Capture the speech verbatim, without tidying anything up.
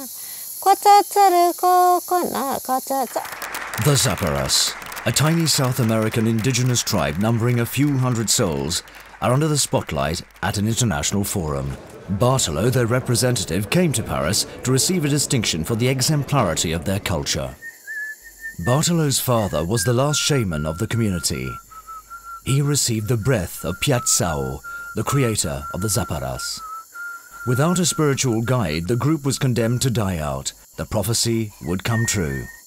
The Zaparas, a tiny South American indigenous tribe numbering a few hundred souls, are under the spotlight at an international forum. Bartolo, their representative, came to Paris to receive a distinction for the exemplarity of their culture. Bartolo's father was the last shaman of the community. He received the breath of Piazzao, the creator of the Zaparas. Without a spiritual guide, the group was condemned to die out. The prophecy would come true.